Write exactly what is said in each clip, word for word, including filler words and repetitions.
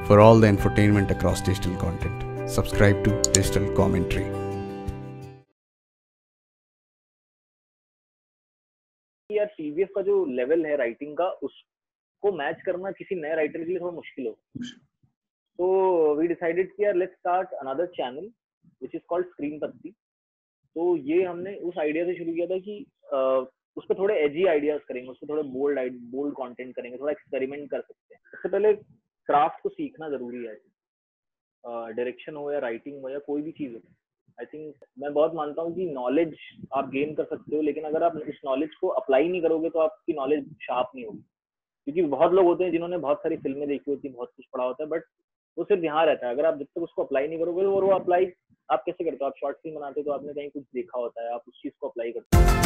for all the infotainment across digital content. Subscribe to Digital Commentary. यार TVF का जो level है writing का उसको मैच करना किसी नए राइटर के लिए थोड़ा मुश्किल हो, तो वी डिसाइडेड कि यार let's start another channel which is called screen Patti. तो ये हमने उस आइडिया से शुरू किया था कि uh, उस पर थोड़े एजी आइडियाज करेंगे, उस पर थोड़े बोल्ड बोल्ड कंटेंट करेंगे, थोड़ा एक्सपेरिमेंट कर सकते हैं। सबसे पहले क्राफ्ट को सीखना जरूरी है, डायरेक्शन uh, हो या राइटिंग हो या कोई भी चीज हो। आई थिंक मैं बहुत मानता हूँ कि नॉलेज आप गेन कर सकते हो, लेकिन अगर आप उस नॉलेज को अप्लाई नहीं करोगे तो आपकी नॉलेज शार्प नहीं होगी। क्योंकि बहुत लोग होते हैं जिन्होंने बहुत सारी फिल्में देखी होती है, बहुत कुछ पढ़ा होता है, बट वो सिर्फ यहाँ रहता है। अगर आप जब तक उसको अप्लाई नहीं करोगे, और वो अप्लाई आप कैसे करते हो? आप शॉर्ट फिल्म बनाते हो तो आपने कहीं कुछ देखा होता है, आप उस चीज को अप्लाई करते हो।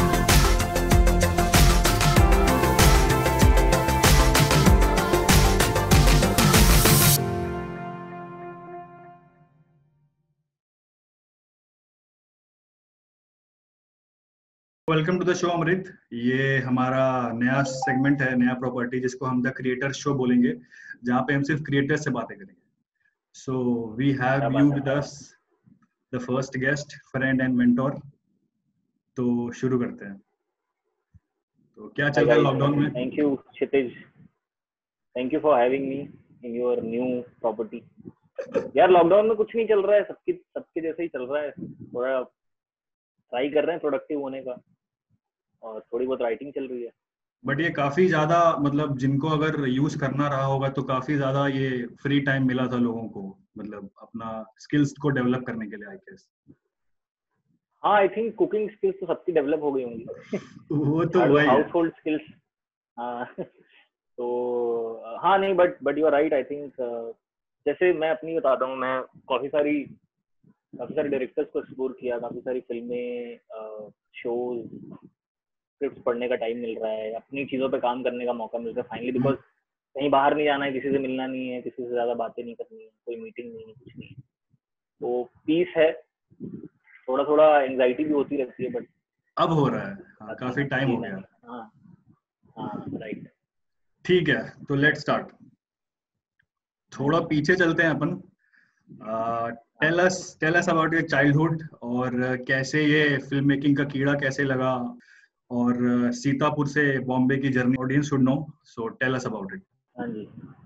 Welcome to the show Amrit. ये हमारा नया सेगमेंट है, नया प्रॉपर्टी, जिसको हम द क्रिएटर शो बोलेंगे, जहाँ पे हम सिर्फ क्रिएटर से बातें करेंगे। So we have you with us, the first guest, friend and mentor. तो शुरू करते हैं। तो क्या चल रहा है लॉकडाउन में? Thank you Kshitij, thank you for having me in your new property. यार लॉकडाउन में कुछ नहीं चल रहा है, सबके सबके जैसे ही चल रहा है। थोड़ा ट्राई कर रहे हैं प्रोडक्टिव होने का, और थोड़ी बहुत राइटिंग चल रही है। बट ये काफी ज्यादा, मतलब जिनको अगर यूज करना रहा होगा तो काफी ज्यादा ये फ्री टाइम मिला था लोगों को, मतलब अपना स्किल्स को डेवलप करने के लिए, आई गेस। हाँ, आई थिंक कुकिंग स्किल्स तो सबकी डेवलप हो गई होंगी। वो तो वही हाउस होल्ड स्किल्स। हाँ तो हाँ नहीं, but but you are right. I think जैसे मैं अपनी बताता हूँ, मैं काफी सारी काफी सारे डायरेक्टर्स को एक्सप्लोर किया, काफी सारी फिल्में, शोज, स्क्रिप्ट पढ़ने का टाइम मिल रहा है, अपनी चीजों पे काम करने का मौका मिल रहा है फाइनली। बिकॉज कहीं बाहर नहीं जाना है, किसी से मिलना नहीं है, किसी से ज्यादा बातें नहीं करनी है, कोई मीटिंग नहीं है, कुछ नहीं है, तो पीस है। थोड़ा थोड़ा एंजाइटी भी होती रहती है, बट अब हो रहा है। हाँ, काफी टाइम हो गया। हाँ हाँ राइट। ठीक है, तो लेट्स स्टार्ट। थोड़ा पीछे चलते हैं अपन। Tell us tell us about your childhood, और कैसे ये फिल्म मेकिंग का कीड़ा कैसे लगा, और सीतापुर से बॉम्बे की journey audience should know, so tell us about it. हाँ जी,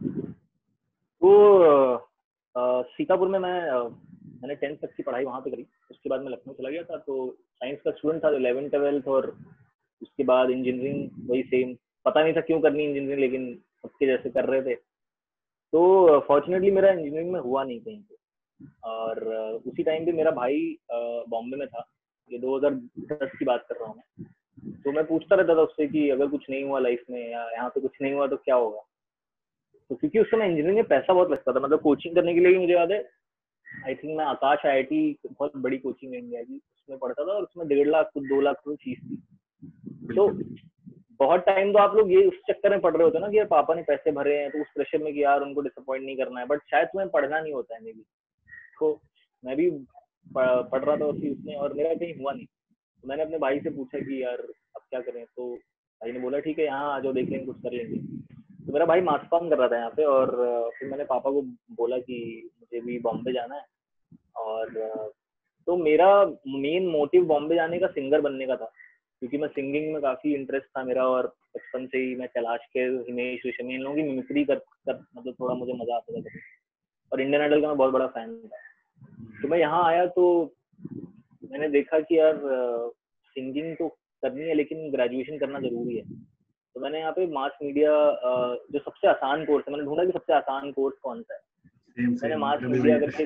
तो uh, सीतापुर में मैं uh, मैंने टेंथ तक की पढ़ाई वहाँ पे करी। उसके बाद मैं लखनऊ चला गया था, तो साइंस का स्टूडेंट था, इलेवेंथ ट्वेल्थ, और उसके बाद इंजीनियरिंग वही सेम। पता नहीं था क्यों करनी इंजीनियरिंग, लेकिन सबके जैसे कर रहे थे। तो फॉर्चुनेटली मेरा इंजीनियरिंग में हुआ नहीं कहीं पे। और uh, उसी टाइम पे मेरा भाई बॉम्बे uh, में था। ये दो हज़ार दस की बात कर रहा हूँ मैं। तो मैं पूछता रहता था उससे कि अगर कुछ नहीं हुआ लाइफ में, या यहाँ पे कुछ नहीं हुआ तो क्या होगा। तो क्योंकि उस समय इंजीनियरिंग में पैसा बहुत लगता था, मतलब कोचिंग करने के लिए भी मुझे याद है, आई थिंक मैं आकाश आई आई टी, बहुत बड़ी कोचिंग है इंडिया की, उसमें पढ़ता था, और उसमें डेढ़ लाख कुछ दो लाख रुपए फीस थी। तो बहुत टाइम तो आप लोग ये उस चक्कर में पढ़ रहे होते ना कि यार पापा ने पैसे भरे हैं, तो उस प्रेशर में कि यार उनको डिसअपॉइंट नहीं करना है, बट शायद तुम्हें पढ़ना नहीं होता है मे बी। तो मैं भी पढ़ रहा था उसी उसमें, और मेरा कहीं हुआ नहीं। तो मैंने अपने भाई से पूछा कि यार अब क्या करें। तो भाई ने बोला ठीक है यहाँ आ जाओ, देख लेंगे, कुछ कर लेंगे। तो मेरा भाई मास कॉम कर रहा था यहाँ पे, और फिर मैंने पापा को बोला कि मुझे भी बॉम्बे जाना है। और तो मेरा मेन मोटिव बॉम्बे जाने का सिंगर बनने का था, क्योंकि मैं सिंगिंग में काफी इंटरेस्ट था मेरा, और बचपन से ही मैं कैलाश खेर, हिमेश रेशमिया, इन लोगों की मिमिक्री कर, कर मतलब थोड़ा मुझे मजा आता था। और इंडियन आइडल का मैं बहुत बड़ा फैन था। तो मैं यहाँ आया तो मैंने देखा कि यार सिंगिंग तो करनी है, लेकिन ग्रेजुएशन करना जरूरी है। तो मैंने यहाँ पे मास मीडिया, जो सबसे आसान कोर्स है, मैंने ढूंढा कि सबसे आसान कोर्स कौन सा है। सेम, मैंने सेम, मास मीडिया करके,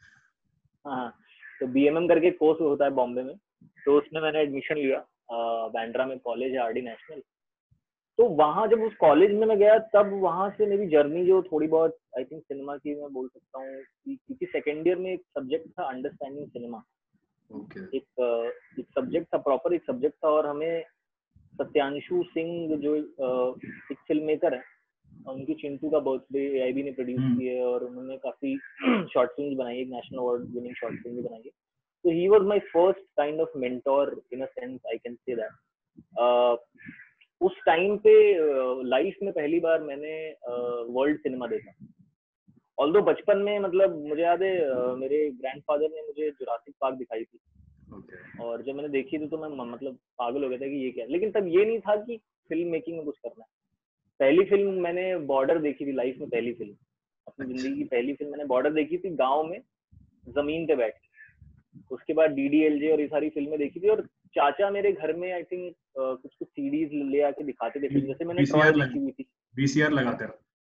हाँ, तो बी एम एम करके कोर्स होता है बॉम्बे में, तो उसमें मैंने एडमिशन लिया। बैंड्रा में कॉलेज है, आर डी नेशनल। तो वहाँ जब उस कॉलेज में मैं गया, तब वहाँ से मेरी जर्नी जो थोड़ी बहुत, आई थिंक सिनेमा की मैं बोल सकता हूँ, क्योंकि सेकेंड ईयर में एक सब्जेक्ट था अंडरस्टैंडिंग सिनेमा। okay. एक एक सब्जेक्ट था, प्रॉपर एक सब्जेक्ट था, और हमें सत्यांशु सिंह जो एक फिल्म मेकर है, उनकी चिंटू का बर्थडे ए आई बी ने प्रोड्यूस की है, और उन्होंने काफी शॉर्ट फिल्म बनाई है, national award winning short film भी बनाई है। तो he was my first kind of mentor in a sense, I can say that. उस टाइम पे लाइफ में पहली बार मैंने वर्ल्ड सिनेमा देखा, ऑल्दो बचपन में मतलब मुझे याद है uh, मेरे ग्रैंडफादर ने मुझे जुरासिक पार्क दिखाई थी Okay. और जब मैंने देखी थी तो मैं म- मतलब पागल हो गया था कि ये क्या है। लेकिन तब ये नहीं था कि फिल्म मेकिंग में कुछ करना है। पहली फिल्म मैंने बॉर्डर देखी थी लाइफ में, पहली फिल्म, अपनी जिंदगी की पहली फिल्म मैंने बॉर्डर देखी थी गांव में, जमीन पे बैठ के। उसके बाद डीडीएलजे और ये सारी फिल्में देखी थी, और चाचा मेरे घर में आई थिंक कुछ कुछ सीडीज ले आके दिखाते थे फिल्म, जैसे मैंने ट्रॉय वीसीआर लग देखी हुई थी। वीसीआर लगाकर।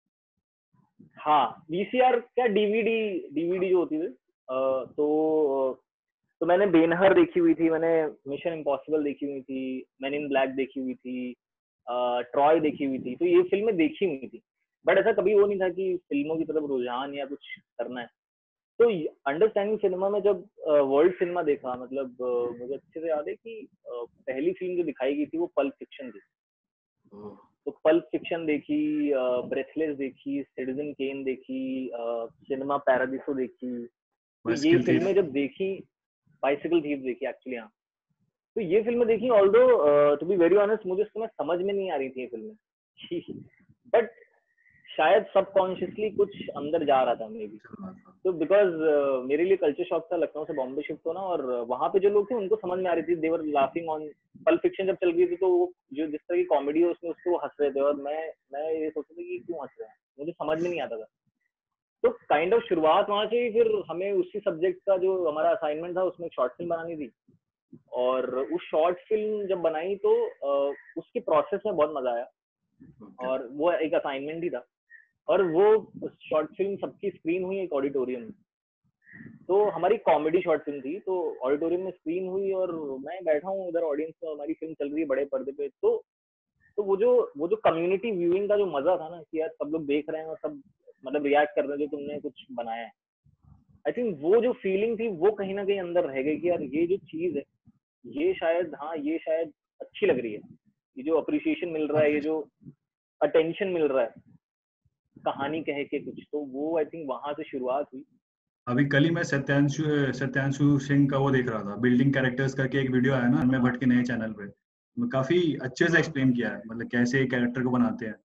हाँ वीसीआर क्या, डीवीडी डीवीडी जो होती थी। अ, तो तो मैंने बेनहर देखी हुई थी, मैंने मिशन इम्पॉसिबल देखी हुई थी, मैन इन ब्लैक देखी हुई थी, ट्रॉय देखी हुई थी, तो ये फिल्में देखी हुई थी। बट ऐसा कभी वो नहीं था कि फिल्मों की तरफ रुझान या कुछ करना है। तो अंडरस्टैंडिंग सिनेमा में जब वर्ल्ड सिनेमा देखा, मतलब अ, मुझे अच्छे से याद है कि अ, पहली फिल्म जो दिखाई गई थी वो पल्प फिक्शन थी। ओह, तो पल्प फिक्शन देखी, ब्रेथलेस देखी, सिटीजन केन देखी, सिनेमा पैरादिसो देखी। तो ये बाइसिकल फिल्में थीफ। जब देखी, बाइसिकल थीफ देखी एक्चुअली, हाँ। तो ये फिल्में देखी, although to be very honest मुझे उस समय समझ में नहीं आ रही थी ये फिल्में, बट शायद सबकॉन्शियसली कुछ अंदर जा रहा था मे बी। तो बिकॉज uh, मेरे लिए कल्चर शॉक था, लखनऊ से बॉम्बे शिफ्ट होना, और वहां पे जो लोग थे उनको समझ में आ रही थी, they were laughing on pulp fiction. जब चल रही थी तो वो जो जिस तरह की कॉमेडी है उसमें उसको वो हंस रहे थे, और मैं मैं ये सोचता था कि क्यों हंस रहे हैं, मुझे समझ में नहीं आता था। तो काइंड ऑफ शुरुआत वहां से ही, फिर हमें उसी सब्जेक्ट का जो हमारा असाइनमेंट था उसमें एक शॉर्ट फिल्म बनानी थी, और उस शॉर्ट फिल्म जब बनाई तो uh, उसके प्रोसेस में बहुत मजा आया, और वो एक असाइनमेंट ही था। और वो शॉर्ट फिल्म सबकी स्क्रीन हुई एक ऑडिटोरियम में। तो हमारी कॉमेडी शॉर्ट फिल्म थी, तो ऑडिटोरियम में स्क्रीन हुई और मैं बैठा हूँ उधर ऑडियंस में, हमारी फिल्म चल रही है बड़े पर्दे पे। तो तो वो जो वो जो कम्युनिटी व्यूइंग का जो मजा था ना, कि यार सब लोग देख रहे हैं और सब मतलब रिएक्ट कर रहे हैं जो तुमने कुछ बनाया है, आई थिंक वो जो फीलिंग थी वो कहीं ना कहीं अंदर रह गई कि यार ये जो चीज है ये शायद, हाँ ये शायद अच्छी लग रही है, ये जो अप्रिसिएशन मिल रहा है, ये जो अटेंशन मिल रहा है कहानी कह के कुछ, तो वो आई थिंक वहां से शुरुआत हुई। अभी कल ही मैं सत्यांशु सत्यांशु सिंह का वो देख रहा था, बिल्डिंग कैरेक्टर्स करके एक वीडियो आया ना अनमय भट्ट के नए चैनल पे। मैं काफी अच्छे से एक्सप्लेन किया है, मतलब कैसे कैरेक्टर को बनाते हैं।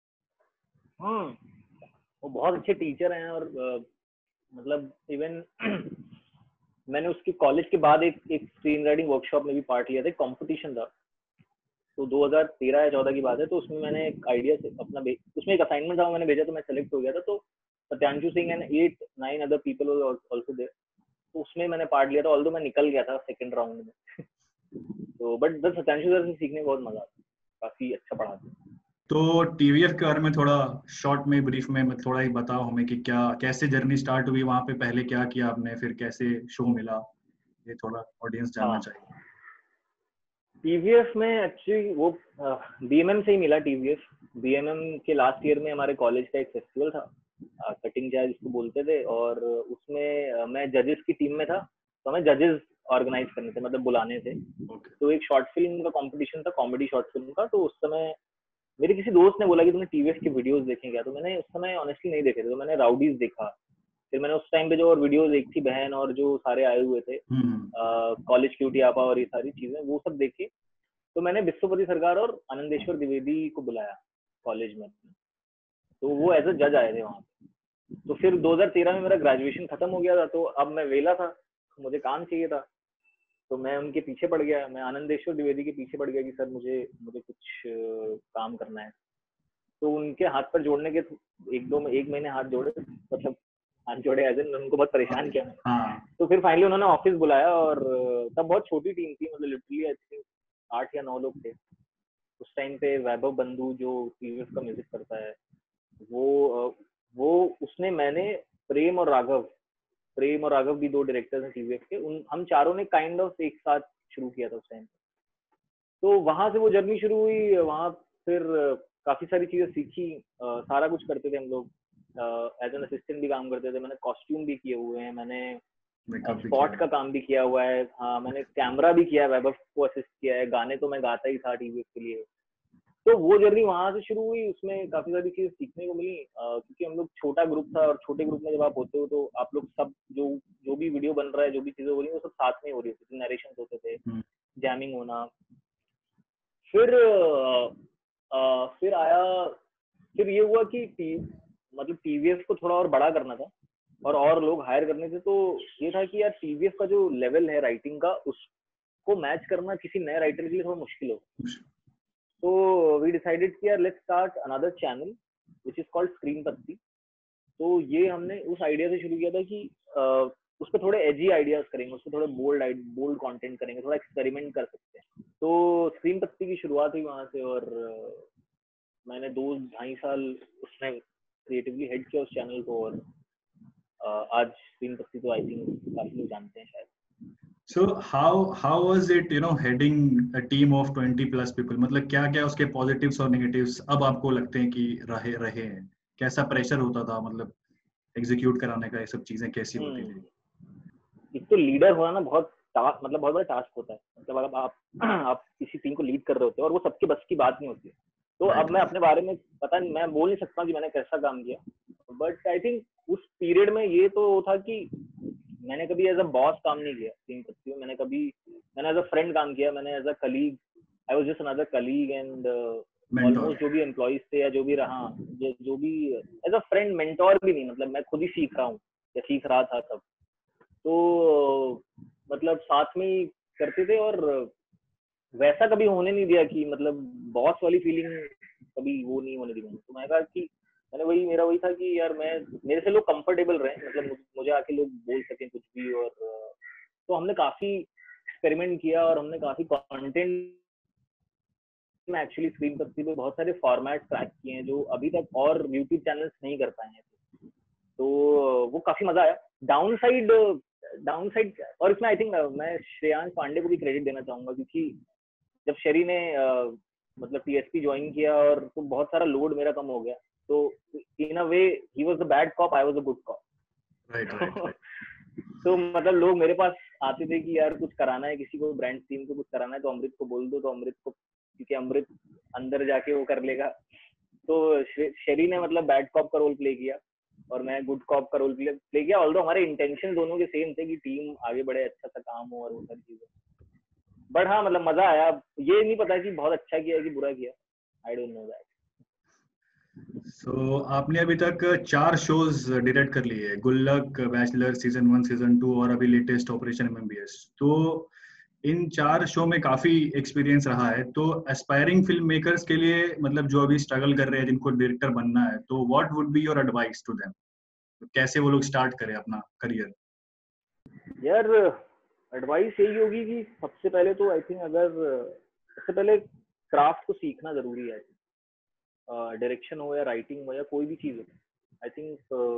हम्म वो बहुत अच्छे टीचर हैं, और अ, मतलब इवन मैंने उसके कॉलेज के बाद एक एक स्क्रीन राइटिंग वर्कशॉप में भी पार्ट लिया था, कंपटीशन था, तो दो हज़ार तेरह या चौदह की बात है। तो उसमें मैंने एक आइडिया से अपना, उसमें एक असाइनमेंट था वो मैंने भेजा, तो मैं सेलेक्ट हो गया था। तो Satyanshu Singh and eight nine other people also there, तो उसमें मैंने पार्ट लिया था, ऑल्दो मैं निकल गया था सेकंड राउंड में। तो बट बस सत्यांशु सर से सीखने में बहुत मजा आता, काफी अच्छा पढ़ाते। तो टीवीएफ के बारे में थोड़ा शॉर्ट में ब्रीफ में मत- थोड़ा ही बताओ हमें कि क्या कैसे जर्नी स्टार्ट हुई वहां पे, पहले क्या किया आपने, फिर कैसे शो मिला, ये थोड़ा ऑडियंस जानना हाँ चाहिए। टीवीएफ में एक्चुअली वो बीएमएम से ही मिला। टीवीएफ बीएमएम के लास्ट ईयर में हमारे कॉलेज का एक फेस्टिवल था, कटिंग चाय जिसको बोलते थे, और उसमें अ, मैं जजेस की टीम में था। तो हमें जजेस ऑर्गेनाइज करने थे, मतलब बुलाने थे। ओके। तो एक शॉर्ट फिल्म का कंपटीशन था, कॉमेडी शॉर्ट फिल्म का। तो उस समय मेरे किसी दोस्त ने बोला कि तुमने टीवीएफ के वीडियोस देखे क्या, तो मैंने उस समय ऑनेस्टली नहीं देखे थे, तो मैंने राउडीज देखा। फिर मैंने उस टाइम पे जो और वीडियोस देखी थी, बहन और जो सारे आए हुए थे, हम्म। कॉलेज क्यूटी आपा और ये सारी चीजें, वो सब देखी। तो मैंने विश्वपति सरकार और आनंदेश्वर द्विवेदी को बुलाया कॉलेज में, तो वो एज अ जज आए थे वहाँ पे। तो फिर दो हज़ार तेरह में मेरा ग्रेजुएशन खत्म हो गया था, तो अब मैं वेला था, तो मुझे काम चाहिए था। तो मैं उनके पीछे पड़ गया, मैं आनंदेश्वर द्विवेदी के पीछे पड़ गया कि सर मुझे मुझे कुछ अ, काम करना है। तो उनके हाथ पर जोड़ने के एक दो एक महीने हाथ जोड़े, मतलब हाथ जोड़े एज इन उनको बहुत परेशान किया मैंने। हाँ। तो फिर फाइनली उन्होंने ऑफिस बुलाया, और अ, तब बहुत छोटी टीम थी, मतलब लिटरली आई थिंक आठ या नौ लोग थे उस टाइम पे। वैभव बंधु जो टीवीएफ का म्यूजिक करता है, वो अ, वो उसने, मैंने, प्रेम और राघव, प्रेम और राघव भी दो डायरेक्टर्स हैं टीवीएफ के, उन हम चारों ने काइंड ऑफ एक साथ शुरू किया था उस टाइम। तो वहां से वो जर्नी शुरू हुई वहां। फिर अ, काफी सारी चीजें सीखी, अ, सारा कुछ करते थे हम लोग, एज एन असिस्टेंट भी काम करते थे, मैंने कॉस्ट्यूम भी किए हुए हैं, मैंने मेकअप भी स्पॉट किया का है। काम भी किया हुआ है, हाँ मैंने कैमरा भी किया है, वैभव को असिस्ट किया है, गाने तो मैं गाता ही था टीवीएफ के लिए। तो वो जर्नी वहां से शुरू हुई, उसमें काफी सारी चीजें सीखने को मिली, अ, क्योंकि हम लोग छोटा ग्रुप था, और छोटे ग्रुप में जब आप होते हो तो आप लोग सब जो जो भी वीडियो बन रहा है, जो भी चीजें हो रही है, वो सब साथ में हो रही होती थी, नरेशन होते थे, हम्म। जैमिंग होना। फिर अ, अ, फिर आया, फिर ये हुआ कि टी, मतलब टीवीएफ को थोड़ा और बड़ा करना था और और लोग हायर करने थे। तो ये था कि यार टीवीएफ का जो लेवल है राइटिंग का उसको मैच करना किसी नए राइटर के लिए थोड़ा मुश्किल हो। तो वी डिसाइडेड कि यार let's start another channel which is called screen Patti. तो ये हमने उस आइडिया से शुरू किया था कि uh, उस पर थोड़े एजी आइडियाज करेंगे, उस पर थोड़े बोल्ड बोल्ड कंटेंट करेंगे, थोड़ा एक्सपेरिमेंट कर सकते हैं। तो स्क्रीन पत्ती की शुरुआत हुई वहां से और uh, मैंने दो ढाई साल उसमें क्रिएटिवली हेड किया उस चैनल को और uh, आज स्क्रीन पत्ती तो आई थिंक काफी लोग जानते हैं शायद। So how how was it, you know, heading a team of twenty plus people? मतलब क्या क्या उसके positives और negatives अब आपको लगते हैं कि रहे रहे हैं? कैसा प्रेशर होता था, मतलब एग्जीक्यूट कराने का, ये सब चीजें कैसी होती थी? एक तो लीडर होना ना बहुत टास्क, मतलब बहुत बड़ा टास्क होता है। मतलब अगर आप आप किसी टीम को लीड कर रहे होते हो और वो सबके बस की बात नहीं होती है। तो right. अब मैं अपने बारे में पता नहीं, मैं बोल नहीं सकता कि मैंने कैसा काम किया, बट आई थिंक उस पीरियड में ये तो था कि मैंने कभी एज अ बॉस काम नहीं किया टीम पत्ती में। मैंने कभी मैंने एज अ फ्रेंड काम किया, मैंने as a colleague, I was just another colleague and almost जो भी एम्प्लॉइज थे या जो भी रहा जो, जो भी एज अ फ्रेंड, मेंटोर भी नहीं, मतलब मैं खुद ही सीख रहा हूँ या सीख रहा था तब। तो मतलब साथ में ही करते थे और वैसा कभी होने नहीं दिया कि मतलब बॉस वाली फीलिंग कभी वो नहीं होने दी मैंने। तो मैं कहा कि मैंने वही मेरा वही था कि यार मैं मेरे से लोग कंफर्टेबल रहे, मतलब मुझे आके लोग बोल सकें कुछ भी। और तो हमने काफी एक्सपेरिमेंट किया और हमने काफी कंटेंट में एक्चुअली स्क्रीन पत्ती पे बहुत सारे फॉर्मेट ट्रैक किए हैं जो अभी तक और यूट्यूब चैनल्स नहीं कर पाए हैं। तो वो काफी मजा आया। डाउन साइड डाउन साइड और इसमें आई थिंक मैं श्रेयांश पांडे को भी क्रेडिट देना चाहूंगा, क्योंकि जब शरी ने uh, मतलब टीएसपी ज्वाइन किया और तो बहुत सारा लोड मेरा कम हो गया। तो in a way he was the bad cop, I was the good cop. Right right. तो मतलब लोग मेरे पास आते थे कि यार कुछ कराना है, किसी को ब्रांड टीम को कुछ कराना है तो अमृत को बोल दो, तो अमृत को, क्योंकि अमृत अंदर जाके वो कर लेगा। तो शरी ने मतलब बैड कॉप का रोल प्ले किया और मैं गुड कॉप का रोल प्ले किया। ऑल्दो हमारे इंटेंशन दोनों के सेम थे कि टीम आगे बढ़े, अच्छा सा काम हो और वो सारी चीजें। बट हाँ मतलब मजा आया। ये नहीं पता कि बहुत अच्छा किया कि बुरा किया, I don't know that. So so, आपने अभी तक चार शोज डायरेक्ट कर लिए, Gullak, bachelor, season one, season two और अभी लेटेस्ट ऑपरेशन एमएमबीएस। तो इन चार शो में काफी एक्सपीरियंस रहा है। तो एस्पायरिंग फिल्म मेकर्स के लिए, मतलब जो अभी स्ट्रगल कर रहे हैं, जिनको डायरेक्टर बनना है, तो what would be your advice to them? कैसे वो लोग स्टार्ट करें अपना करियर? यार एडवाइस यही होगी कि सबसे पहले तो आई थिंक अगर सबसे पहले क्राफ्ट को सीखना जरूरी है। डायरेक्शन हो या राइटिंग हो या कोई भी चीज हो, आई थिंक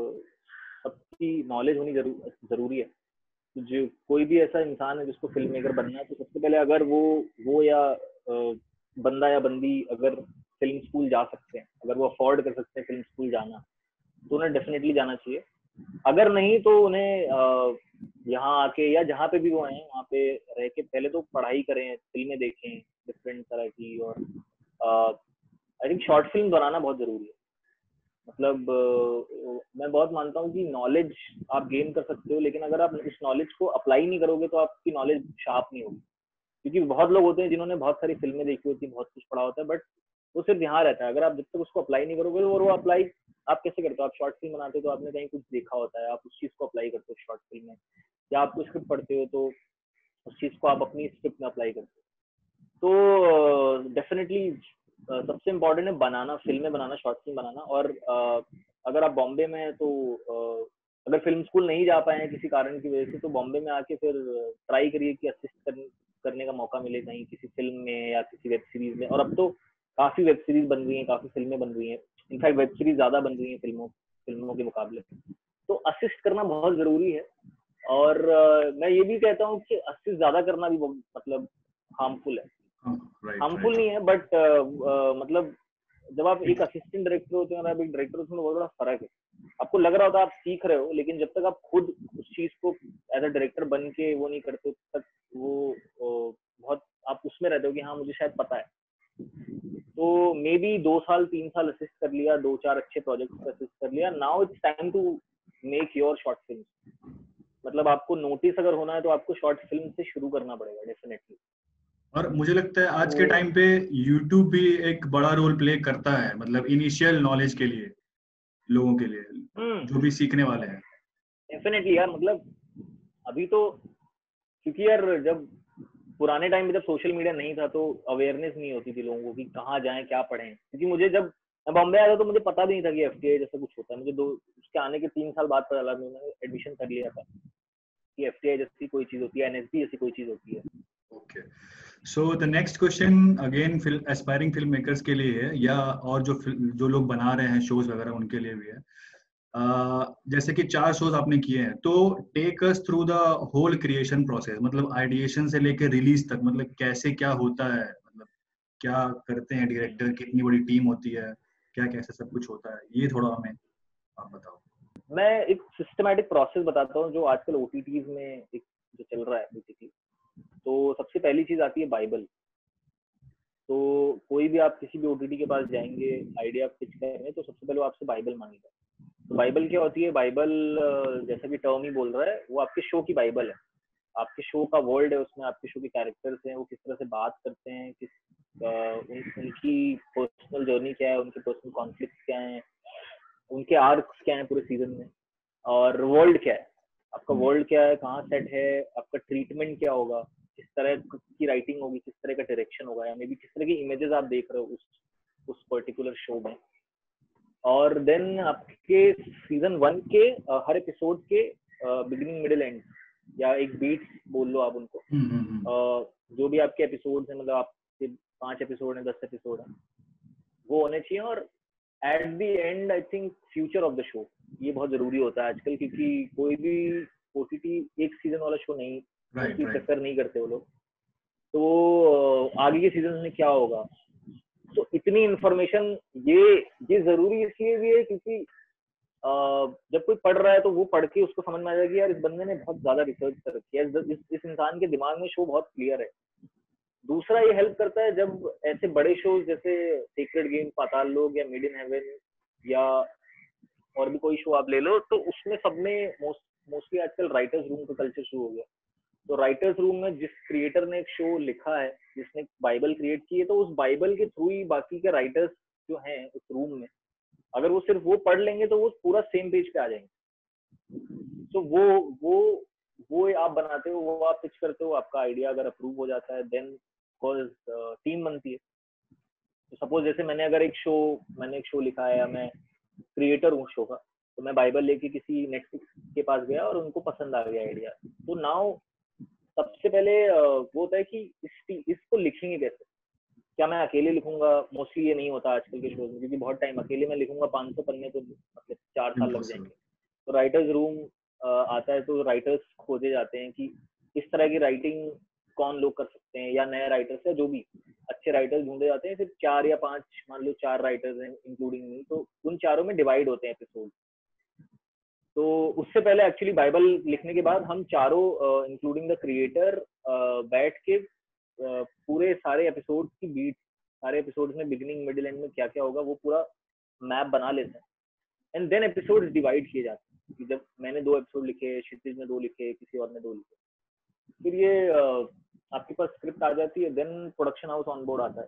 सबकी नॉलेज होनी जरूर जरूरी है। जो कोई भी ऐसा इंसान है जिसको फिल्म मेकर बनना है, तो सबसे पहले अगर वो वो या uh, बंदा या बंदी अगर फिल्म स्कूल जा सकते हैं, अगर वो अफोर्ड कर सकते हैं फिल्म स्कूल जाना, तो उन्हें डेफिनेटली जाना चाहिए। अगर नहीं तो उन्हें uh, यहाँ आके या जहाँ पे भी वो हैं वहाँ पे रह के पहले तो पढ़ाई करें, फिल्में देखें डिफरेंट तरह की। और आई थिंक शॉर्ट फिल्म बनाना बहुत जरूरी है। मतलब uh, मैं बहुत मानता हूँ कि नॉलेज आप गेन कर सकते हो, लेकिन अगर आप उस नॉलेज को अप्लाई नहीं करोगे तो आपकी नॉलेज शार्प नहीं होगी। क्योंकि बहुत लोग होते हैं जिन्होंने बहुत सारी फिल्में देखी होती हैं, बहुत कुछ पढ़ा होता है, बट वो सिर्फ यहाँ रहता है। अगर आप जब तक उसको अप्लाई नहीं करोगे, और वो अप्लाई आप कैसे करते हो? आप शॉर्ट फिल्म बनाते हो तो आपने कहीं कुछ देखा होता है, आप उस चीज को अप्लाई करते हो शॉर्ट फिल्म में, या आप स्क्रिप्ट पढ़ते हो तो उस चीज को आप अपनी स्क्रिप्ट में अप्लाई करते हो। तो डेफिनेटली uh, सबसे इम्पोर्टेंट है बनाना, फिल्में बनाना, शॉर्ट फिल्म बनाना। और uh, अगर आप बॉम्बे में हैं तो uh, अगर फिल्म स्कूल नहीं जा पाए हैं किसी कारण की वजह से, तो बॉम्बे में आके फिर ट्राई करिए कि असिस्ट कर, करने का मौका मिले कहीं किसी फिल्म में या किसी वेब सीरीज में। और अब तो काफी वेब सीरीज बन रही हैं, काफी फिल्में बन रही हैं, इनफैक्ट वेब सीरीज ज्यादा बन रही हैं फिल्मों फिल्मों के मुकाबले। तो असिस्ट करना बहुत जरूरी है। और uh, मैं ये भी कहता हूँ कि असिस्ट ज्यादा करना भी मतलब हार्मफुल है। हार्मफुल नहीं है, बट uh, uh, मतलब जब आप एक असिस्टेंट डायरेक्टर होते हैं और आप एक डायरेक्टर होते हैं, बहुत बड़ा फर्क है। आपको लग रहा होता है आप सीख रहे हो, लेकिन जब तक आप खुद उस चीज को एज अ डायरेक्टर बन के वो नहीं करते तक वो बहुत आप उसमें रहते हो कि हाँ मुझे शायद पता है। तो मे बी दो साल तीन साल असिस्ट कर लिया, दो चार अच्छे प्रोजेक्ट असिस्ट कर लिया, now it's time to make your short film. मतलब आपको नोटिस अगर होना है तो आपको शॉर्ट फिल्म से शुरू करना पड़ेगा डेफिनेटली। और मुझे लगता है आज के टाइम पे YouTube भी एक बड़ा रोल प्ले करता है, मतलब इनिशियल नॉलेज के लिए। लोगों के लिए, जो भी सीखने वाले हैं? डेफिनेटली यार, मतलब अभी तो क्योंकि यार जब पुराने टाइम में जब सोशल मीडिया नहीं था तो अवेयरनेस नहीं होती थी लोगों को कि कहाँ जाएं क्या पढ़ें, क्योंकि मुझे जब मैं बॉम्बे आया था तो मुझे पता भी नहीं था कि एफटीआई जैसा कुछ होता है। मुझे दो उसके आने के तीन साल बाद पता चला, मैंने एडमिशन कर लिया था कि एफटीआई जैसी कोई चीज होती है, एनएसडी जैसी कोई चीज होती है। Okay, so the next question again film aspiring film makers के लिए है, या और जो जो लोग बना रहे हैं शोज वगैरह उनके लिए भी है। Uh, जैसे कि चार शोज आपने किए हैं, तो take us through the whole creation process, मतलब आइडिएशन से लेकर रिलीज तक, मतलब कैसे क्या होता है, मतलब क्या करते हैं डायरेक्टर, कितनी बड़ी टीम होती है, क्या कैसे सब कुछ होता है, ये थोड़ा हमें आप बताओ। मैं एक सिस्टमैटिक प्रोसेस बताता हूँ जो आजकल ओटीटीज में एक जो चल रहा है बेसिकली। तो सबसे पहली चीज आती है बाइबल। तो कोई भी आप किसी भी ओटीटी के पास जाएंगे, आइडिया आप पिच कर रहे हैं, तो सबसे पहले वो आपसे बाइबल मांगेगा। तो बाइबल क्या होती है? बाइबल जैसा कि टर्म ही बोल रहा है, वो आपके शो की बाइबल है। आपके शो का वर्ल्ड है, उसमें आपके शो के कैरेक्टर्स हैं, वो किस तरह से बात करते हैं, किस आ, उन, उनकी पर्सनल जर्नी क्या है, उनके पर्सनल कॉन्फ्लिक्ट क्या हैं, उनके आर्क्स क्या हैं पूरे सीजन में, और वर्ल्ड क्या है, आपका वर्ल्ड क्या है, कहाँ सेट है, आपका ट्रीटमेंट क्या होगा, किस तरह की राइटिंग होगी, किस तरह का डायरेक्शन होगा, या मे बी किस तरह की इमेजेस आप देख रहे हो उस उस पर्टिकुलर शो में। और देन आपके सीजन वन के uh, हर एपिसोड के बिगिनिंग मिडिल एंड या एक बीट बोल लो आप उनको, uh, जो भी आपके एपिसोड हैं, मतलब आपके पांच एपिसोड हैं, दस एपिसोड हैं, वो होने चाहिए। और at the end I think future of the show, ये बहुत जरूरी होता है आजकल, क्योंकि कोई भी ओटीटी एक सीजन वाला शो नहीं प्रेफर नहीं करते वो लोग। तो आगे के सीजन में क्या होगा, तो इतनी इंफॉर्मेशन ये ये जरूरी इसलिए भी है क्योंकि जब कोई पढ़ रहा है तो वो पढ़ के उसको समझ में आ जाएगा कि यार इस बंदे ने बहुत ज्यादा रिसर्च कर रखी है, इस, इस इंसान के दिमाग में शो बहुत क्लियर है। दूसरा ये हेल्प करता है जब ऐसे बड़े शोज जैसे सीक्रेट गेम, पाताल लोक या मेड इन हेवन या और भी कोई शो आप ले लो, तो उसमें सब में मोस्टली आजकल राइटर्स रूम का कल्चर शुरू हो गया। तो राइटर्स रूम में जिस क्रिएटर ने एक शो लिखा है, जिसने बाइबल क्रिएट की है, तो उस बाइबल के थ्रू ही बाकी के राइटर्स जो हैं उस रूम में, अगर वो सिर्फ वो पढ़ लेंगे तो वो पूरा सेम पेज पे आ जाएंगे। तो वो वो वो आप बनाते हो, वो आप पिच करते हो, आपका आइडिया अगर अप्रूव हो जाता है देन कॉज टीम बनती है। तो सपोज जैसे मैंने अगर एक शो मैंने एक शो लिखा है या मैं क्रिएटर हूँ शो का, तो मैं बाइबल लेके किसी नेटफ्लिक्स के पास गया और उनको पसंद आ गया आइडिया, तो नाउ सबसे पहले वो होता है कि इस इसको लिखेंगे कैसे। क्या मैं अकेले लिखूंगा? मोस्टली ये नहीं होता आजकल के शोज में, क्योंकि बहुत टाइम अकेले मैं लिखूंगा पाँच सौ पन्ने तो मतलब चार साल लग जाएंगे। तो राइटर्स रूम आता है, तो राइटर्स खोजे जाते हैं कि इस तरह की राइटिंग कौन लोग कर सकते हैं, या नए राइटर्स या जो भी अच्छे राइटर्स ढूंढे जाते हैं। फिर चार या पांच, मान लो चार राइटर्स हैं इंक्लूडिंग मी, तो उन चारों में डिवाइड होते हैं एपिसोड। तो उससे पहले एक्चुअली बाइबल लिखने के बाद हम चारों इंक्लूडिंग द क्रिएटर बैठ के uh, पूरे सारे एपिसोड की बीट, सारे एपिसोड में बिगिनिंग मिडिल एंड में क्या क्या होगा वो पूरा मैप बना लेते हैं। एंड देन एपिसोड डिवाइड किए जाते हैं। जब मैंने दो एपिसोड लिखे, क्षितिज ने दो लिखे, किसी और ने दो लिखे, फिर ये uh, आपके पास स्क्रिप्ट आ जाती है। Then production house on board आता है,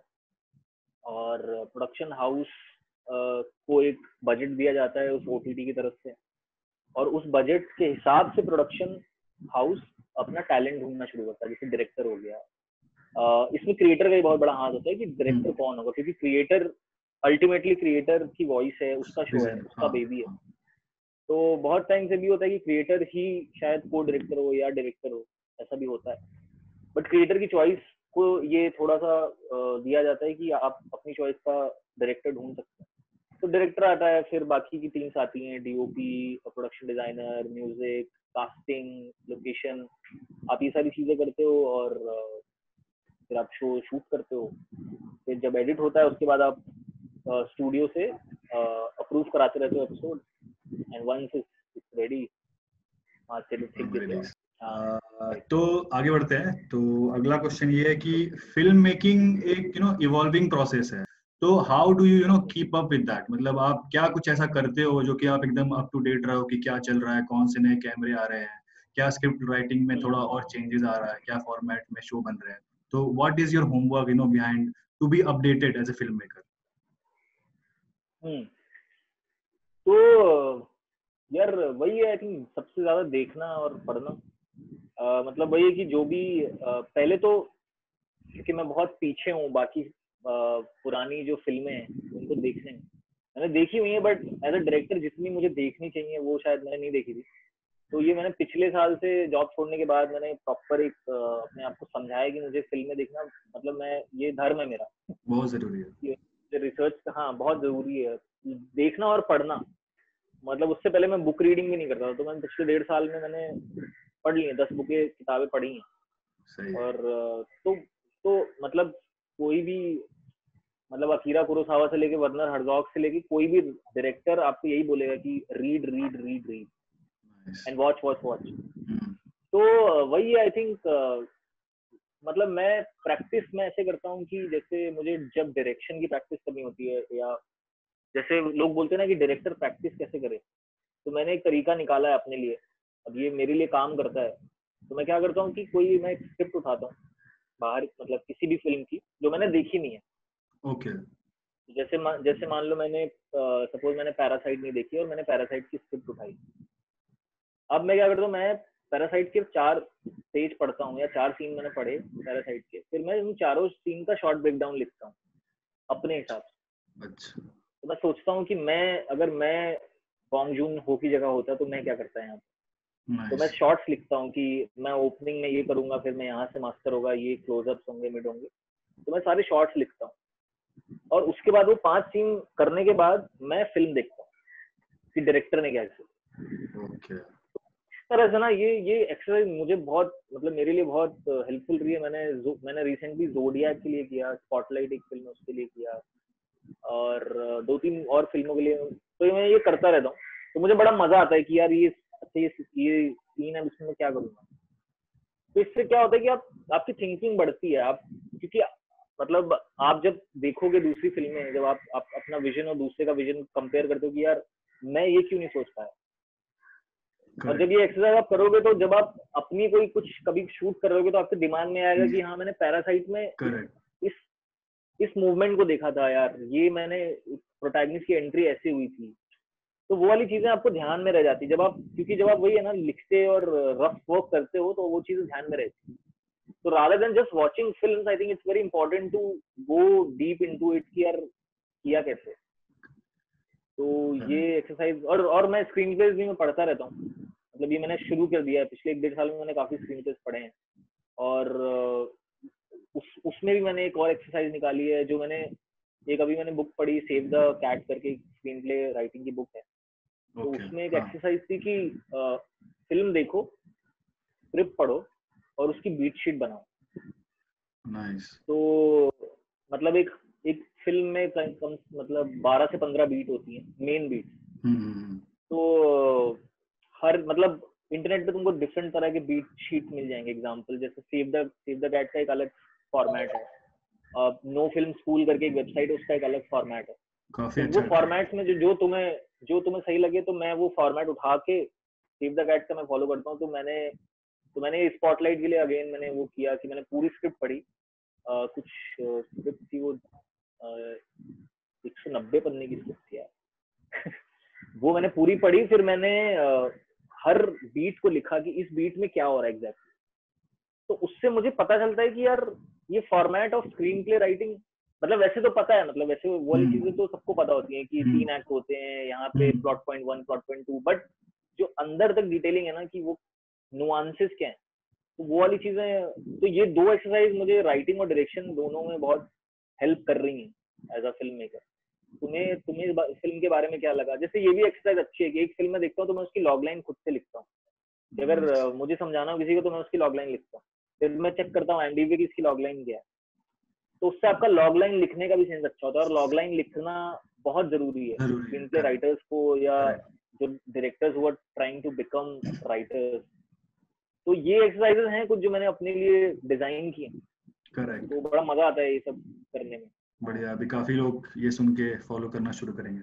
और प्रोडक्शन हाउस uh, को एक बजट दिया जाता है उस ओटीटी की तरफ से, और उस बजट के हिसाब से प्रोडक्शन हाउस अपना टैलेंट ढूंढना शुरू करता है। जैसे डायरेक्टर हो गया, uh, इसमें क्रिएटर का ही बहुत बड़ा हाथ होता है कि डायरेक्टर कौन होगा, क्योंकि क्रिएटर अल्टीमेटली क्रिएटर की वॉइस है, उसका शो है, उसका बेबी है। तो बहुत टाइम से भी होता है कि क्रिएटर ही शायद को डायरेक्टर हो या डायरेक्टर हो, ऐसा भी होता है। बट क्रिएटर की चॉइस को ये थोड़ा सा uh, दिया जाता है कि आप अपनी चॉइस का डायरेक्टर ढूंढ सकते हैं। तो डायरेक्टर आता है, फिर बाकी की टीम्स आती हैं, DOP, production designer, music, casting, location, आप ये सारी चीजें करते हो, और फिर आप शो शूट करते हो। फिर जब एडिट होता है उसके बाद आप स्टूडियो से अप्रूव कराते रहते हो episode, and once it's ready, वहां से ठीक देते हैं। तो आगे बढ़ते हैं। तो अगला क्वेश्चन ये है कि फिल्म मेकिंग एक यू नो इवॉल्विंग प्रोसेस है, तो how do you you know keep up with that, मतलब आप क्या कुछ ऐसा करते हो जो कि आप एकदम अप टू डेट रहो कि क्या चल रहा है, कौन से नए कैमरे आ रहे हैं, क्या स्क्रिप्ट राइटिंग में थोड़ा और चेंजेस आ रहा है, क्या फॉर्मेट में शो बन रहे हैं, तो what is your homework you know behind to be updated as a film maker? Hmm तो यार वही है, आई थिंक सबसे ज्यादा देखना और पढ़ना। uh, मतलब वही है कि जो भी uh, पहले तो क्योंकि मैं बहुत पीछे हूँ बाकी uh, पुरानी जो फिल्में हैं उनको देखने में, मैंने देखी हुई है बट एज अ डायरेक्टर जितनी मुझे देखनी चाहिए वो शायद मैंने नहीं देखी थी। तो ये मैंने पिछले साल से जॉब छोड़ने के बाद मैंने प्रॉपर एक uh, अपने आप को समझाया कि मुझे फिल्में देखना, मतलब मैं ये धर्म है मेरा, बहुत जरूरी है रिसर्च। हाँ बहुत जरूरी है देखना और पढ़ना। मतलब उससे पहले मैं बुक रीडिंग भी नहीं करता था, तो मैंने पिछले डेढ़ साल में मैंने पढ़ ली है, दस बुकें किताबें पढ़ी हैं। सही है। और तो तो मतलब कोई भी, मतलब अकीरा कुरोसावा से लेके वर्नर हर्जॉग से लेके कोई भी डायरेक्टर आपको यही बोलेगा कि read read read read and watch watch watch. तो वही आई थिंक मतलब मैं प्रैक्टिस में ऐसे करता हूँ कि जैसे मुझे जब डायरेक्शन की प्रैक्टिस करनी होती है, या जैसे लोग बोलते हैं ना कि डायरेक्टर प्रैक्टिस कैसे करे, तो मैंने एक तरीका निकाला है अपने लिए, अब ये मेरे लिए काम करता है। तो मैं क्या करता हूँ कि कोई मैं एक स्क्रिप्ट उठाता हूँ बाहर, मतलब किसी भी फिल्म की जो मैंने देखी नहीं है। Okay okay. जैसे मा, जैसे मान लो मैंने सपोज uh, मैंने पैरासाइट नहीं देखी और मैंने पैरासाइट की स्क्रिप्ट उठाई। अब मैं क्या करता हूँ, मैं पैरासाइट के चार पेज पढ़ता हूँ या चार सीन मैंने पढ़े पैरासाइट के, फिर मैं उन चारों सीन का शॉर्ट ब्रेकडाउन लिखता हूँ अपने हिसाब से। अच्छा। तो मैं सोचता हूँ कि मैं अगर मैं बॉन्ग जून हो की जगह होता तो मैं क्या करता है यहाँ पे। nice. तो मैं शॉर्ट्स लिखता हूँ कि मैं ओपनिंग में ये करूंगा, फिर मैं यहाँ से मास्टर होगा, ये क्लोजअप्स होंगे, मिड होंगे, तो मैं सारे शॉर्ट्स लिखता हूँ। और उसके बाद वो पांच सीन करने के बाद मैं फिल्म देखता हूँ कि डायरेक्टर ने क्या किया। okay. इस तरह से ना ये ये एक्सरसाइज मुझे बहुत, मतलब मेरे लिए बहुत हेल्पफुल रही है। मैंने मैंने रिसेंटली जोडियाक के लिए किया, स्पॉटलाइट एक फिल्म उसके लिए किया, और दो तीन और फिल्मों के लिए। तो मैं ये करता रहता हूँ, तो मुझे बड़ा मजा आता है कि यार ये ये ये सीन है, इसमें मैं क्या करूँगा। तो इससे क्या होता है कि आप आपकी थिंकिंग बढ़ती है, आप क्योंकि मतलब आप जब देखोगे दूसरी फिल्में, जब आप, आप अपना विजन और दूसरे का विजन कंपेयर करते हो कि यार मैं ये क्यों नहीं सोच पाया। और जब ये एक्सरसाइज आप करोगे तो जब आप अपनी कोई कुछ कभी शूट करोगे तो आपके दिमाग में आएगा कि हाँ मैंने पैरासाइट में इस इस मूवमेंट को देखा था यार, ये मैंने प्रोटैगनिस्ट की एंट्री ऐसे हुई थी। तो वो वाली चीजें आपको ध्यान में रह जाती जब आप, क्योंकि जब आप वही है ना लिखते और रफ वर्क करते हो तो वो चीजें ध्यान में रहती। तो rather than just watching films, I think it's very important to go deep into it कि यार किया कैसे। तो ये एक्सरसाइज, और और मैं स्क्रीन प्लेज भी मैं पढ़ता रहता हूँ, मतलब ये मैंने शुरू कर दिया है पिछले एक डेढ़ साल में, मैंने काफी स्क्रीन प्लेज पढ़े हैं। और उस उसमें भी मैंने एक और एक्सरसाइज निकाली है, जो मैंने एक अभी मैंने बुक पढ़ी, सेव द कैट करके, स्क्रीन प्ले राइटिंग की बुक है। तो okay, उसमें एक हाँ. एक्सरसाइज थी कि आ, फिल्म देखो, स्क्रिप्ट पढ़ो और उसकी बीट शीट बनाओ। नाइस। तो मतलब एक एक फिल्म में कम मतलब बारह से पंद्रह बीट होती है, मेन बीट। हम्म। तो हर मतलब इंटरनेट पे तुमको डिफरेंट तरह के बीट शीट मिल जाएंगे। एग्जांपल जैसे save the save the cat का एक अलग फॉर्मेट है, नो फिल्म स्कूल करके एक वेबसाइट है, उसका एक अलग फॉर्मेट है। काफी तो अच्छा वो फॉर्मेट्स में जो जो तुम्हें जो तुम्हें सही लगे, तो मैं वो फॉर्मेट उठा के सेव द कैट का मैं फॉलो करता हूँ। तो मैंने तो मैंने स्पॉटलाइट के लिए अगेन मैंने वो किया कि मैंने पूरी स्क्रिप्ट पढ़ी। uh, कुछ स्क्रिप्ट थी वो एक सौ नब्बे पन्ने की स्क्रिप्ट थी यार वो मैंने पूरी पढ़ी, फिर मैंने uh, हर बीट को लिखा कि इस बीट में क्या हो रहा है एग्जैक्टली। तो उससे मुझे पता चलता है कि यार ये format of screen play writing, मतलब वैसे तो पता है, मतलब वैसे वो वाली चीजें तो सबको पता होती है कि तीन एक्ट होते हैं यहाँ पे, plot point one, plot point two, but जो अंदर तक डिटेलिंग है ना कि वो नुआंसेस क्या है, तो वो वाली चीजें। तो ये दो एक्सरसाइज मुझे राइटिंग और डायरेक्शन दोनों में बहुत हेल्प कर रही हैं एज अ फिल्म मेकर। तुम्हें तुम्हें फिल्म के बारे में क्या लगा? जैसे ये भी एक्सरसाइज अच्छी है कि एक फिल्म में देखता हूँ तो मैं उसकी लॉग लाइन खुद से लिखता हूँ। अगर मुझे समझाना हो किसी को तो मैं उसकी लॉग लाइन लिखता हूँ, फिर मैं चेक करता हूँ आईएमडीबी की इसकी लॉग लाइन क्या है। तो उससे आपका लॉग लाइन लिखने का भी सेंस अच्छा होता है, और लॉग लाइन लिखना बहुत जरूरी है स्क्रीन प्ले राइटर्स को, या जो directors who are trying to become writers. तो ये एक्सरसाइजेस हैं कुछ जो मैंने अपने लिए डिजाइन किए। करेक्ट। तो बड़ा मजा आता है ये सब करने में। बढ़िया, अभी काफी लोग ये सुन के फॉलो करना शुरू करेंगे।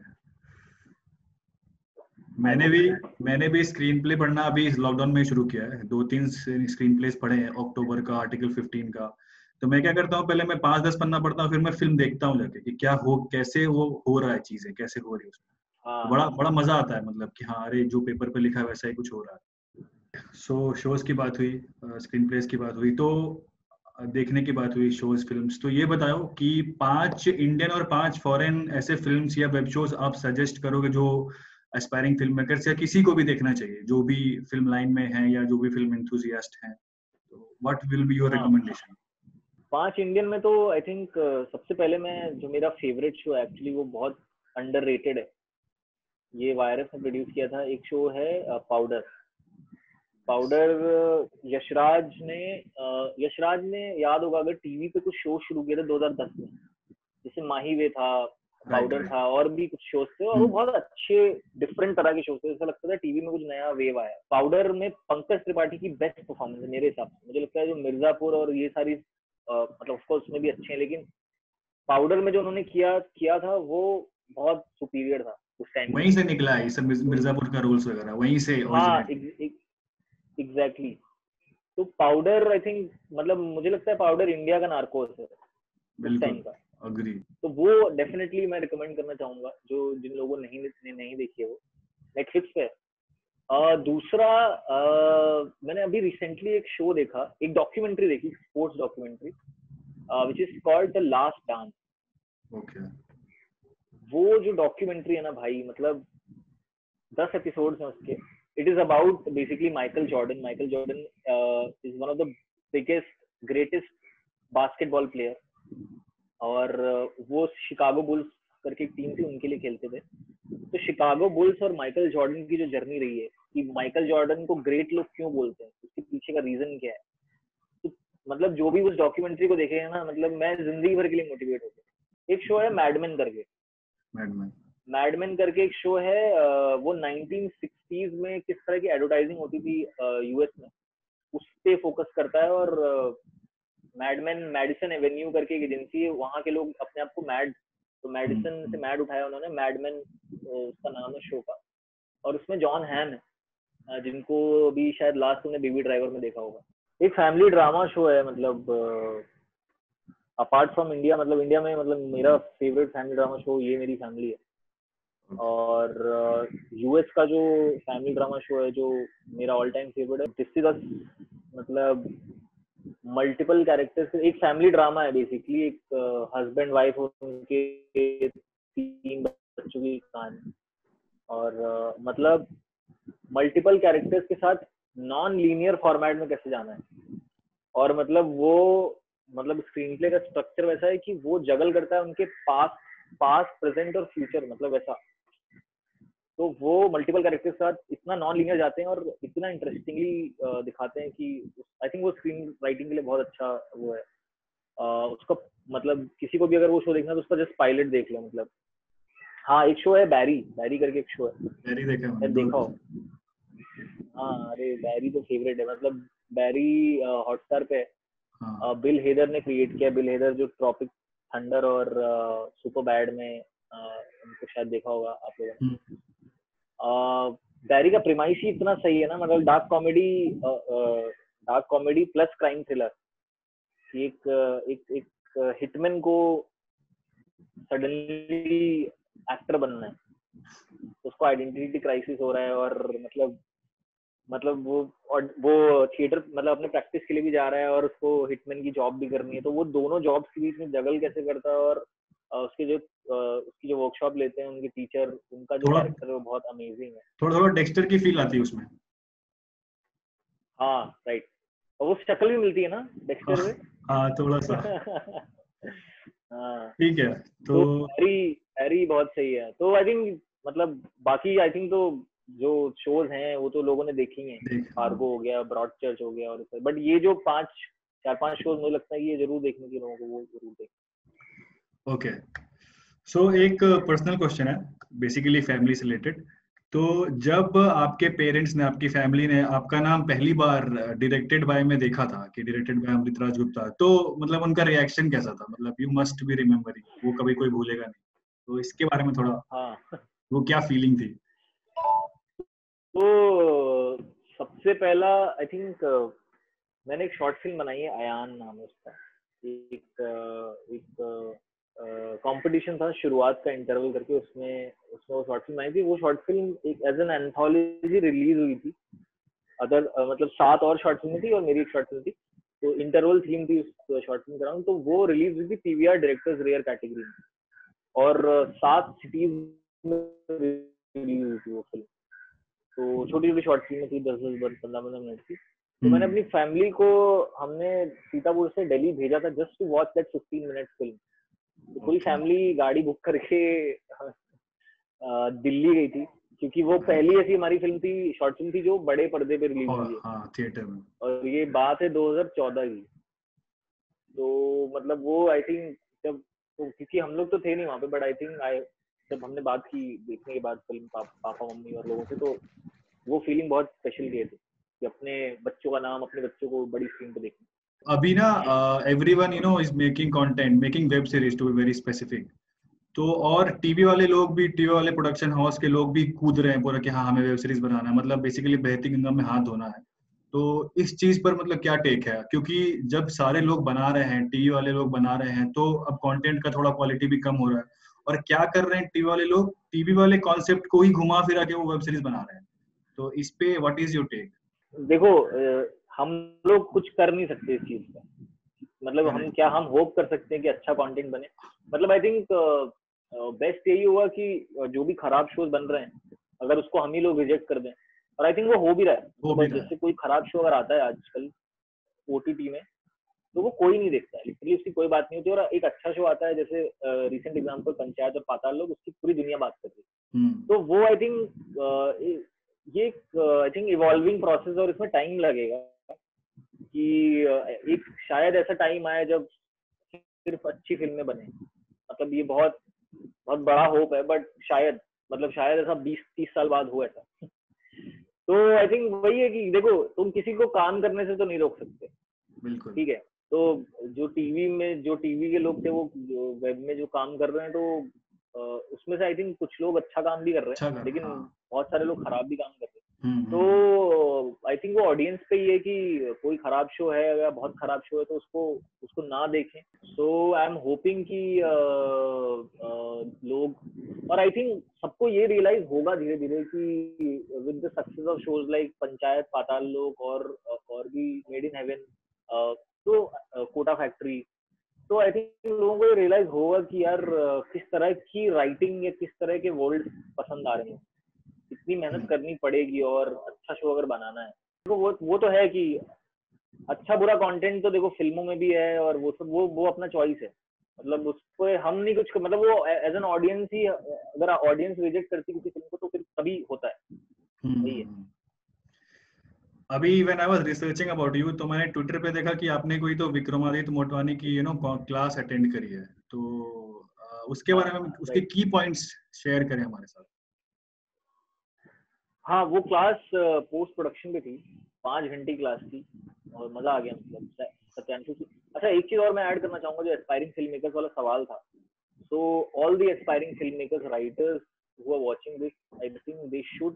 मैंने भी मैंने भी स्क्रीन प्ले पढ़ना अभी लॉकडाउन में शुरू किया है। दो तीन स्क्रीन प्लेस पढ़े हैं, अक्टूबर का, आर्टिकल फिफ्टीन का। तो मैं क्या करता हूँ, पहले मैं पांच दस पन्ना पढ़ता हूँ, फिर मैं फिल्म देखता हूँ जाके कि क्या हो, कैसे वो हो रहा है, चीजें कैसे हो रही है उसमें। हाँ बड़ा हाँ बड़ा मजा आता है, मतलब कि हाँ अरे जो पेपर पे लिखा है वैसा ही कुछ हो रहा है। सो शोज की बात हुई, स्क्रीन प्लेस की बात हुई, तो अ, देखने की बात हुई शोज फिल्म्स, तो ये बताओ कि पांच इंडियन और पांच फॉरेन ऐसे फिल्म्स या वेब शोज आप सजेस्ट करोगे जो एस्पायरिंग फिल्म मेकर्स या किसी को भी देखना चाहिए, जो भी फिल्म लाइन में है या जो भी फिल्म एंथुसियास्ट हैं, तो व्हाट विल बी योर हाँ। रिकमेंडेशन? पांच इंडियन में तो आई थिंक सबसे पहले मैं, जो मेरा फेवरेट शो है एक्चुअली, वो बहुत अंडररेटेड है, ये वायरस ने प्रोड्यूस किया था, एक शो है पाउडर। पाउडर यशराज ने अ, यशराज ने, याद होगा अगर, टीवी पे कुछ शो शुरू किए थे दो हज़ार दस में, जैसे माही वे था, राइट पाउडर राइट। था, और भी कुछ शोज थे, और वो बहुत अच्छे डिफरेंट तरह के शोज थे, ऐसा लगता था टीवी में कुछ नया वेव आया। पाउडर में पंकज त्रिपाठी की बेस्ट परफॉर्मेंस है मेरे हिसाब से। मुझे लगता है जो मिर्जापुर और ये सारी अ, मतलब ऑफ कोर्स उसमें भी अच्छे हैं, लेकिन पाउडर में जो उन्होंने किया किया था वो बहुत सुपीरियर था उस टाइम के वहीं लिए। से निकला है ये सब, मिर्ज- तो मिर्जापुर का रूल्स वगैरह वहीं से हाँ, ओरिजिनेट। एग्जैक्टली। तो पाउडर आई थिंक, मतलब मुझे लगता है पाउडर इंडिया का नार्कोस है उस टाइम बिल्कुल का। अग्री। तो वो डेफिनेटली मैं रिकमेंड करना चाहूंगा, जो जिन लोगों ने नहीं ने नहीं देखी है वो, नेटफ्लिक्स पे है। अ, दूसरा, अ, मैंने अभी रिसेंटली एक शो देखा, एक डॉक्यूमेंट्री देखी, sports documentary, which is called the last dance. Okay. वो जो डॉक्यूमेंट्री है ना भाई, मतलब दस एपिसोड्स हैं उसके। It is about basically Michael Jordan. Michael Jordan is one of the biggest, greatest basketball player, और uh, वो शिकागो बुल्स करके एक टीम थी, उनके लिए खेलते थे। तो शिकागो बुल्स और माइकल जॉर्डन की जो जर्नी रही है, कि माइकल जॉर्डन को ग्रेट लोग क्यों बोलते हैं, उसके पीछे का रीजन क्या है, तो मतलब जो भी उस डॉक्यूमेंट्री को देखेगा ना, मतलब मैं जिंदगी भर के लिए मोटिवेट हो गया। एक शो है मैडमेन करके। मैडमैन। मैडमेन करके एक शो है, अ, वो नाइनटीन सिक्सटीज़ में किस तरह की एडवर्टाइजिंग होती थी यूएस में, उस पे फोकस करता है। और मैडमेन, मैडिसन एवेन्यू करके एक एजेंसी है, वहाँ के लोग अपने आप को मैड, तो मैडिसन से मैड उठाया उन्होंने, मैडमेन उसका नाम है शो का। और उसमें जॉन हैम है, अ, जिनको भी शायद लास्ट तुमने बेबी ड्राइवर में देखा होगा। एक फैमिली ड्रामा शो है, मतलब अपार्ट फ्रॉम इंडिया, मतलब इंडिया में, मतलब मेरा फेवरेट फैमिली ड्रामा शो ये मेरी फैमिली है। और यूएस का जो फैमिली ड्रामा शो है जो मेरा ऑल टाइम फेवरेट है, दिस इज अस, मतलब मल्टीपल कैरेक्टर्स, एक फैमिली ड्रामा है बेसिकली, एक हस्बैंड वाइफ और उनके तीन बच्चों की कहानी। और uh, मतलब मल्टीपल कैरेक्टर्स के साथ नॉन लीनियर फॉर्मेट में कैसे जाना है, और मतलब वो, मतलब स्क्रीन प्ले का स्ट्रक्चर वैसा है कि वो जगल करता है उनके पास्ट पास्ट प्रेजेंट और फ्यूचर, मतलब वैसा। तो वो मल्टीपल कैरेक्टर के साथ इतना नॉन लीनियर जाते हैं और इतना इंटरेस्टिंगली दिखाते हैं कि आई थिंक वो स्क्रीन राइटिंग के लिए बहुत अच्छा वो है। uh, उसका मतलब किसी को भी अगर वो शो देखना है तो उसका जस्ट पायलट देख लो, मतलब। हाँ, एक शो है बैरी, बैरी करके एक शो है, बैरी देखा है मैंने, शायद दो देखा हो। episode। हाँ, अरे बैरी तो फेवरेट है, मतलब बैरी हॉटस्टार पे है। हाँ। बिल हेदर ने क्रिएट किया। बिल हेदर जो ट्रॉपिक थंडर और सुपर बैड में, uh, उनको शायद देखा होगा आप लोगों ने। हम्म। बैरी का प्रीमाइस ही इतना सही है ना, मतलब dark comedy, dark comedy plus crime thriller. एक एक एक हिटमैन को सडनली एक्टर बनना है, उसको आइडेंटिटी क्राइसिस हो रहा है, और मतलब मतलब वो, और वो थिएटर, मतलब अपने प्रैक्टिस के लिए भी जा रहा है, और उसको हिटमैन की जॉब भी करनी है। तो वो दोनों जॉब्स के बीच में जगल कैसे करता है, और उसके जो उसकी जो वर्कशॉप लेते हैं उनके टीचर, उनका जो थोड़ा कैरेक्टर है वो बहुत अमेजिंग है। थोड़ा थोड़ा डेक्स्टर की फील आती है उसमें। हाँ राइट, और वो शक्ल भी मिलती है ना हाँ डेक्स्टर में। हाँ, थोड़ा सा। हाँ, ठीक है तो तो हैरी हैरी बहुत सही है। तो आई थिंक, मतलब बाकी आई थिंक तो जो शोज हैं वो तो लोगों ने देखी हैं, देख। हाँ। फार्गो हो गया, ब्रॉड चर्च हो गया, और बट ये जो पांच चार पांच शोज मुझे लगता है कि ये जरूर देखने के लोगों को, वो जरूर देखें। ओके। सो एक पर्सनल क्वेश्चन है, बेसिकली फैमिली से रिलेटेड। तो जब आपके पेरेंट्स ने, आपकी फैमिली ने आपका नाम पहली बार डायरेक्टेड बाय में देखा था कि डायरेक्टेड बाय अमृतराज गुप्ता, तो मतलब उनका रिएक्शन कैसा था? मतलब यू मस्ट बी रिमेम्बरिंग, वो कभी कोई भूलेगा नहीं, तो इसके बारे में थोड़ा, हाँ, वो क्या फीलिंग थी? तो सबसे पहला आई थिंक मैंने एक शॉर्ट फिल्म बनाई है, अयान नाम है उसका। एक एक कंपटीशन था शुरुआत का इंटरवल करके, उसमें उसमें वो शॉर्ट फिल्म आई थी। वो शॉर्ट फिल्म एक एज एन एंथोलॉजी रिलीज हुई थी। अदर मतलब सात और शॉर्ट फिल्म थी और मेरी एक शॉर्ट फिल्म थी, तो इंटरवल थीम थी उस शॉर्ट फिल्म कराउंड। तो वो रिलीज हुई थी पीवीआर डायरेक्टर्स रेयर कैटेगरी में, और सात सिटीज में रिलीज हुई थी वो फिल्म। तो छोटी छोटी शॉर्ट फिल्म थी, दस दस पंद्रह पंद्रह मिनट की। तो मैंने अपनी फैमिली को, हमने सीतापुर से दिल्ली भेजा था just to watch that fifteen minute film. तो पूरी फैमिली गाड़ी बुक करके दिल्ली गई थी, क्योंकि वो पहली ऐसी हमारी फिल्म थी, शॉर्ट फिल्म थी जो बड़े पर्दे पे रिलीज हुई है, हाँ, थिएटर में। और ये बात है दो हज़ार चौदह की। तो मतलब वो आई थिंक जब, तो क्योंकि हम लोग तो थे नहीं वहाँ पे, बट आई थिंक आई जब हमने बात की देखने के बाद फिल्म पा, पापा मम्मी और लोगों से, तो वो फीलिंग बहुत स्पेशल किए थे कि अपने बच्चों का नाम, अपने बच्चों को बड़ी स्क्रीन पे देखना। अभी ना everyone you know is making content, making web series to be very specific. तो और टीवी वाले लोग भी, टीवी वाले प्रोडक्शन हाउस के लोग भी कूद रहे हैं पूरा कि हाँ हमें वेब सीरीज बनाना है, मतलब बेसिकली बहती गंगा में हाथ धोना है। तो इस चीज पर मतलब क्या टेक है? क्योंकि जब सारे लोग बना रहे हैं, टीवी वाले लोग बना रहे हैं, तो अब कंटेंट का थोड़ा क्वालिटी भी कम हो रहा है। और क्या कर रहे हैं टीवी वाले लोग? टीवी वाले कॉन्सेप्ट को ही घुमा फिरा के वो वेब सीरीज बना रहे हैं। तो इस पे व्हाट इज योर टेक? देखो, हम लोग कुछ कर नहीं सकते इस चीज का, मतलब हम क्या, हम होप कर सकते हैं कि अच्छा कंटेंट बने। मतलब आई थिंक बेस्ट यही हुआ कि जो भी खराब शोज बन रहे हैं, अगर उसको हम ही लोग रिजेक्ट कर दें, और आई थिंक वो हो भी रहा है। हो भी रहा है। जैसे कोई खराब शो अगर आता है आजकल ओटीटी में, तो वो कोई नहीं देखता है, लिटरली उसकी कोई बात नहीं होती। और एक अच्छा शो आता है, जैसे रिसेंट एग्जांपल पंचायत और पाताल लोक, उसकी पूरी दुनिया बात कर रही है। तो वो आई थिंक ये आई थिंक इवॉल्विंग प्रोसेस, और इसमें टाइम लगेगा कि एक शायद ऐसा टाइम आए जब सिर्फ अच्छी फिल्में बने। मतलब ये बहुत बहुत बड़ा होप है, बट शायद, मतलब शायद ऐसा बीस तीस साल बाद हो ऐसा। तो आई थिंक वही है कि देखो, तुम किसी को काम करने से तो नहीं रोक सकते, बिल्कुल ठीक है। तो जो टीवी में, जो टीवी के लोग थे, वो वेब में जो काम कर रहे हैं, तो उसमें से आई थिंक कुछ लोग अच्छा काम भी कर रहे हैं, लेकिन बहुत सारे लोग खराब भी काम कर रहे हैं। तो आई थिंक वो ऑडियंस पे ही है कि कोई खराब शो है या बहुत खराब शो है तो उसको उसको ना देखें। सो आई एम होपिंग कि लोग, और आई थिंक सबको ये रियलाइज होगा धीरे धीरे कि with the success of shows like Panchayat, Paatal Lok और और भी मेड इन हेवन, तो कोटा फैक्ट्री, तो आई थिंक लोगों को ये रियलाइज होगा कि यार किस तरह की राइटिंग या किस तरह के वर्ल्ड पसंद आ रहे हैं, इतनी मेहनत करनी पड़ेगी और अच्छा शो अगर बनाना है तो वो वो तो है कि अच्छा बुरा कंटेंट तो देखो फिल्मों में भी है, और वो सब वो वो अपना चॉइस है। मतलब उसको हम नहीं कुछ, मतलब वो एज एन ऑडियंस ही, अगर ऑडियंस रिजेक्ट करती किसी फिल्म को तो फिर तभी होता है। वही है। अभी when I was researching about you, तो मैंने ट्विटर पे देखा कि आपने कोई तो विक्रमादित्य मोटवानी की यू नो क्लास अटेंड करी है। तो उसके बारे में, उसके की पॉइंट्स शेयर करें हमारे साथ। हाँ, वो क्लास पोस्ट प्रोडक्शन पे थी, पांच घंटे क्लास थी और मजा आ गया। मतलब सत्यांशु की, अच्छा एक चीज और मैं ऐड करना चाहूंगा, जो एस्पायरिंग फिल्म मेकर्स वाला सवाल था। So all the aspiring film makers, writers who are watching this, I think they should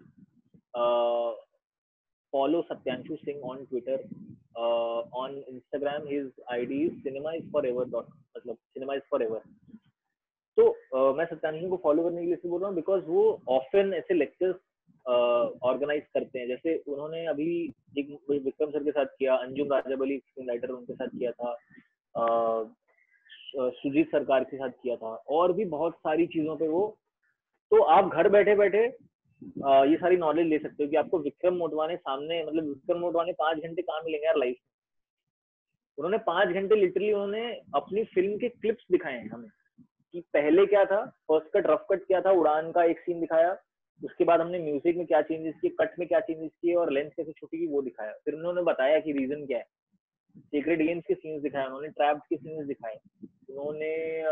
follow Satyanshu Singh on Twitter, uh, on Instagram his I D is cinemaisforever dot मतलब cinema is forever। तो uh, मैं सत्यान्शु को follow करने के लिए बोल रहा हूँ बिकॉज वो ऑफन ऐसे लेक्चर्स ऑर्गेनाइज uh, करते हैं। जैसे उन्होंने अभी एक विक्रम सर के साथ किया, अंजुम राजाबली स्क्रीन राइटर उनके साथ किया था, uh, सुजीत सरकार के साथ किया था, और भी बहुत सारी चीजों पे वो। तो आप घर बैठे बैठे आ, ये सारी नॉलेज ले सकते हो कि आपको विक्रम मोटवाने सामने, मतलब विक्रम मोटवाने पांच घंटे कहाँ मिलेंगे यार लाइफ। उन्होंने पांच घंटे लिटरली उन्होंने अपनी फिल्म के क्लिप्स दिखाए हैं हमें कि पहले क्या था, फर्स्ट कट रफ कट क्या था, उड़ान का एक सीन दिखाया, उसके बाद हमने म्यूजिक में क्या चेंजेस किए, कट में क्या चेंजेस किए और लेंथ कैसे छोटी की वो दिखाया। फिर उन्होंने बताया कि रीजन क्या है, सीक्रेट गेम्स के सीन्स दिखाए उन्होंने, ट्रैप्ड के सीन्स दिखाए उन्होंने,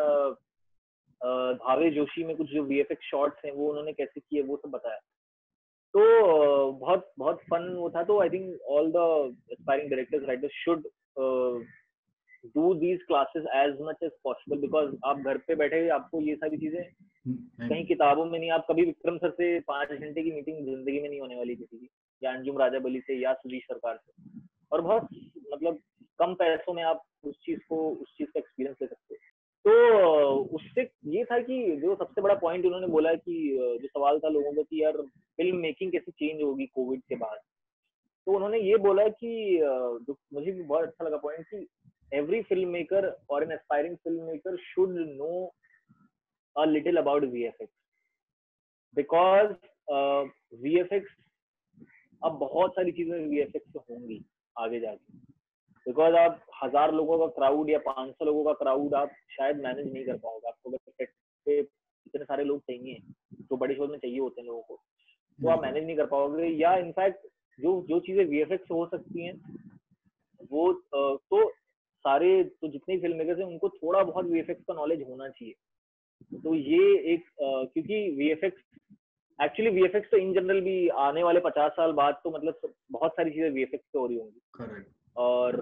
भावे जोशी में कुछ जो वीएफएक्स शॉट्स हैं वो उन्होंने कैसे किए वो सब बताया। तो बहुत बहुत फन वो था। तो I think all the aspiring directors, writers should do these classes as much as possible, because आप घर पे बैठे आपको ये सारी चीजें कहीं किताबों में नहीं, आप कभी विक्रम सर से पांच घंटे की मीटिंग जिंदगी में नहीं होने वाली किसी की, या अंजुम राजाबली से या सुजीत सरकार से, और बहुत मतलब कम पैसों में आप उस चीज को उस चीज का एक्सपीरियंस ले सकते हो। तो उससे ये था कि जो सबसे बड़ा पॉइंट उन्होंने बोला कि जो सवाल था लोगों का कि यार फिल्म मेकिंग कैसे चेंज होगी कोविड के बाद, तो उन्होंने ये बोला कि जो मुझे भी बहुत अच्छा लगा पॉइंट कि एवरी फिल्म मेकर और an aspiring film maker should know a little about VFX, because VFX अब बहुत सारी चीजें वीएफएक्स से होंगी आगे जाके, बिकॉज आप हजार लोगों का क्राउड या पांच सौ लोगों का क्राउड आप शायद मैनेज नहीं कर पाओगे। आपको अगर सेट पे इतने सारे लोग चाहिए जो बड़े शो में चाहिए होते हैं लोगों को, तो आप मैनेज नहीं कर पाओगे। या इनफैक्ट जो जो चीजें वीएफएक्स हो सकती हैं वो तो सारे तो जितने फिल्म मेकर्स हैं उनको थोड़ा बहुत वीएफएक्स का नॉलेज होना चाहिए। तो ये एक क्योंकि वीएफएक्स एक्चुअली वीएफएक्स तो इन जनरल भी आने वाले पचास साल बाद तो मतलब बहुत सारी चीजें वीएफएक्स से हो रही होंगी। करेक्ट। और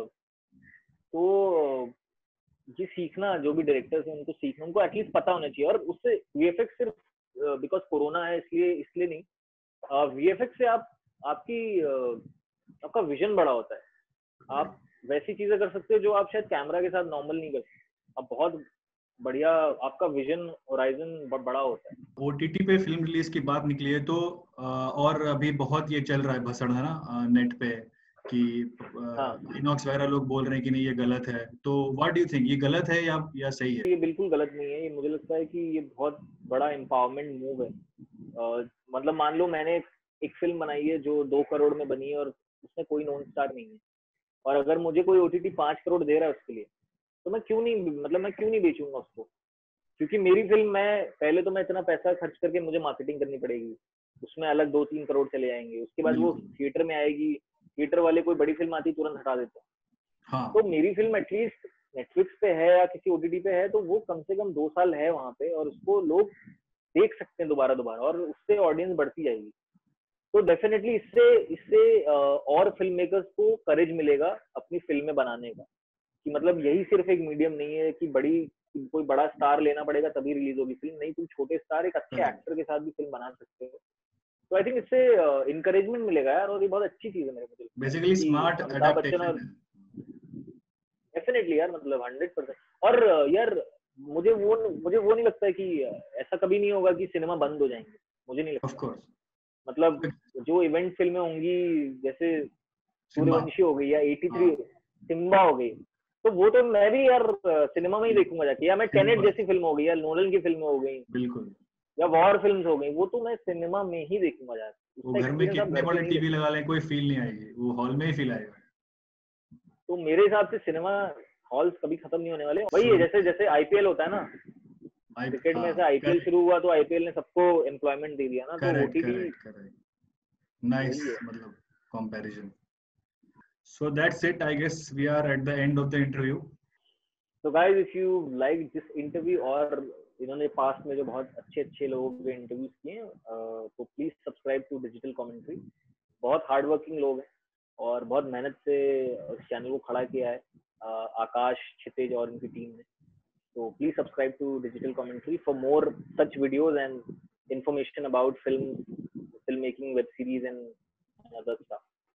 तो ये सीखना, जो भी डायरेक्टर्स हैं उनको सीखना, उनको एटलीस्ट पता होना चाहिए। और उससे वीएफएक्स सिर्फ बिकॉज कोरोना है इसलिए इसलिए नहीं, वीएफएक्स से आप आपकी आपका विजन बड़ा होता है। आप वैसी चीजें कर सकते हो जो आप शायद कैमरा के साथ नॉर्मल नहीं कर सकते। आप बहुत बढ़िया, आपका विजन होराइजन बड़ा होता है। ओटीटी पे फिल्म रिलीज की बात निकली है तो और अभी बहुत ये चल रहा है भसड़ है ना नेट पे कि इनॉक्स वगैरह लोग बोल रहे हैं कि नहीं ये गलत है, तो व्हाट डू यू थिंक, ये गलत है या या सही है? ये बिल्कुल गलत नहीं है। ये मुझे लगता है कि ये बहुत बड़ा एम्पावरमेंट मूव है। uh, मतलब मान लो मैंने एक फिल्म बनाई है जो दो करोड़ में बनी है और उसमें कोई नॉन स्टार नहीं है, और अगर मुझे कोई ओटीटी पांच करोड़ दे रहा है उसके लिए, तो मैं क्यों नहीं मतलब मैं क्यों नहीं बेचूंगा उसको? क्योंकि मेरी फिल्म, मैं पहले तो मैं इतना पैसा खर्च करके मुझे मार्केटिंग करनी पड़ेगी, उसमें अलग दो तीन करोड़ चले जाएंगे, उसके बाद वो थिएटर में आएगी, थिएटर वाले कोई बड़ी फिल्म आती तुरंत हटा देते हैं। हाँ। तो मेरी फिल्म एटलीस्ट नेटफ्लिक्स पे है या किसी ओटीटी पे है तो वो कम से कम दो साल है वहां पे, और उसको लोग देख सकते हैं दोबारा दोबारा, और उससे ऑडियंस बढ़ती जाएगी। तो डेफिनेटली इससे इससे और फिल्म मेकर्स को करेज मिलेगा अपनी फिल्में बनाने का, कि मतलब यही सिर्फ एक मीडियम नहीं है कि बड़ी कोई बड़ा स्टार लेना पड़ेगा तभी रिलीज होगी फिल्म, नहीं, तुम छोटे स्टार एक अच्छे एक्टर के साथ भी फिल्म बना सकते हो। तो आई थिंक इससे इनकरेजमेंट मिलेगा यार, और ये बहुत अच्छी चीज है मेरे को। Basically smart adaptation. डेफिनेटली यार, मतलब हंड्रेड परसेंट। और यार मुझे वो मुझे वो नहीं लगता है कि ऐसा कभी नहीं होगा कि सिनेमा बंद हो जाएंगे, मुझे नहीं लगता। Of course. मतलब जो इवेंट फिल्में होंगी जैसे सूर्यवंशी हो गई या तिरासी सिम्बा हो गई, तो वो तो मैं भी यार सिनेमा में ही देखूंगा जाके। या मैं टेनेट जैसी फिल्म हो गई या नोलन की फिल्में हो गई, बिल्कुल, या वॉर फिल्म्स हो गई, वो तो मैं सिनेमा में ही देखूंगा जाके। वो घर में कितने बड़े टीवी लगा लें कोई फील नहीं आएगी, वो हॉल में ही फील आएगा। तो मेरे हिसाब से सिनेमा हॉल्स कभी खत्म नहीं होने वाले। वही है जैसे जैसे आईपीएल होता है ना, क्रिकेट में से आईपीएल शुरू हुआ तो आईपीएल ने सबको एम्प्लॉयमेंट दे दिया ना, तो ओटीटी नाइस मतलब comparison. So that's it. I guess we are at the end of the interview. So guys, if you like this interview, और इन्होंने पास्ट में जो बहुत अच्छे अच्छे लोगों के इंटरव्यूज किए हैं, तो please subscribe to digital commentary. बहुत हार्ड वर्किंग लोग हैं और बहुत मेहनत से इस चैनल को खड़ा किया है आकाश, क्षितिज और इनकी टीम ने। तो please subscribe to digital commentary for more such videos and information about film, filmmaking, web series and other stuff.